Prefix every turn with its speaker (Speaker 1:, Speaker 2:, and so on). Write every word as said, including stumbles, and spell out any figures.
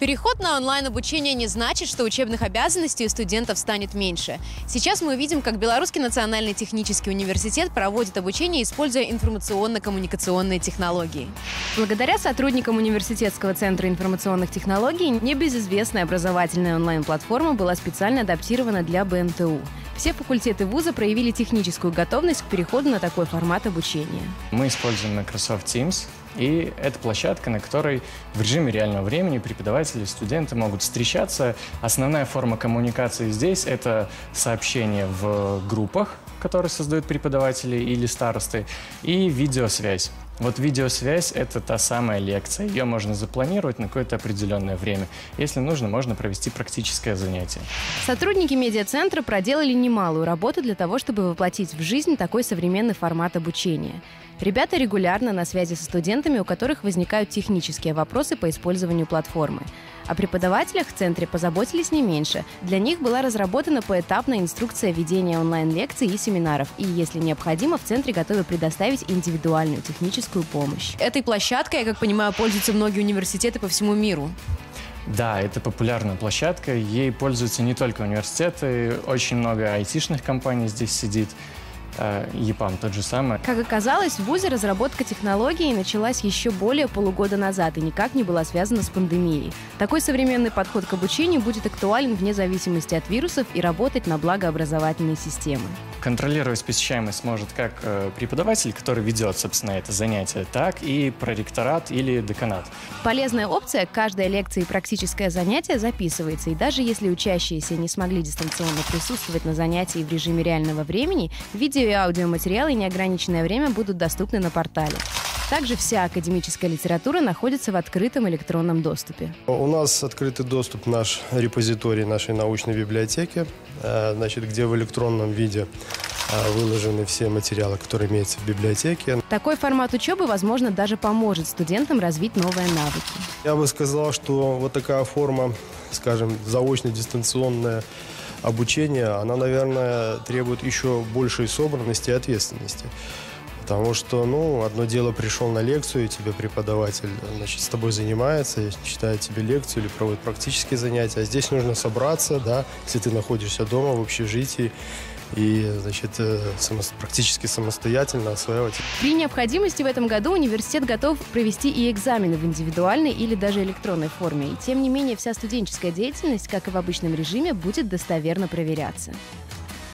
Speaker 1: Переход на онлайн-обучение не значит, что учебных обязанностей у студентов станет меньше. Сейчас мы увидим, как Белорусский национальный технический университет проводит обучение, используя информационно-коммуникационные технологии. Благодаря сотрудникам Университетского центра информационных технологий небезызвестная образовательная онлайн-платформа была специально адаптирована для бэ эн тэ у. Все факультеты вуза проявили техническую готовность к переходу на такой формат обучения.
Speaker 2: Мы используем Microsoft Teams, и это площадка, на которой в режиме реального времени преподаватели и студенты могут встречаться. Основная форма коммуникации здесь – это сообщения в группах, которые создают преподаватели или старосты, и видеосвязь. Вот видеосвязь – это та самая лекция. Ее можно запланировать на какое-то определенное время. Если нужно, можно провести практическое занятие.
Speaker 1: Сотрудники медиацентра проделали немалую работу для того, чтобы воплотить в жизнь такой современный формат обучения. Ребята регулярно на связи со студентами, у которых возникают технические вопросы по использованию платформы. О преподавателях в центре позаботились не меньше. Для них была разработана поэтапная инструкция ведения онлайн-лекций и семинаров. И, если необходимо, в центре готовы предоставить индивидуальную техническую помощь. Этой площадкой, я как понимаю, пользуются многие университеты по всему миру.
Speaker 2: Да, это популярная площадка. Ей пользуются не только университеты. Очень много айтишных компаний здесь сидит. ЕПАМ тот же самый.
Speaker 1: Как оказалось, в вузе разработка технологий началась еще более полугода назад и никак не была связана с пандемией. Такой современный подход к обучению будет актуален вне зависимости от вирусов и работать на благо образовательной системы.
Speaker 2: Контролировать посещаемость сможет как преподаватель, который ведет, собственно, это занятие, так и проректорат или деканат.
Speaker 1: Полезная опция – каждая лекция и практическое занятие записывается, и даже если учащиеся не смогли дистанционно присутствовать на занятии в режиме реального времени, видео и аудиоматериалы неограниченное время будут доступны на портале. Также вся академическая литература находится в открытом электронном доступе.
Speaker 3: У нас открытый доступ в наш репозиторий нашей научной библиотеки, значит, где в электронном виде выложены все материалы, которые имеются в библиотеке.
Speaker 1: Такой формат учебы, возможно, даже поможет студентам развить новые навыки.
Speaker 3: Я бы сказал, что вот такая форма, скажем, заочно-дистанционное обучение, она, наверное, требует еще большей собранности и ответственности. Потому что, ну, одно дело, пришел на лекцию, и тебе преподаватель, значит, с тобой занимается, читает тебе лекцию или проводит практические занятия. А здесь нужно собраться, да, если ты находишься дома в общежитии, и, значит, само, практически самостоятельно осваивать.
Speaker 1: При необходимости в этом году университет готов провести и экзамены в индивидуальной или даже электронной форме. И тем не менее, вся студенческая деятельность, как и в обычном режиме, будет достоверно проверяться.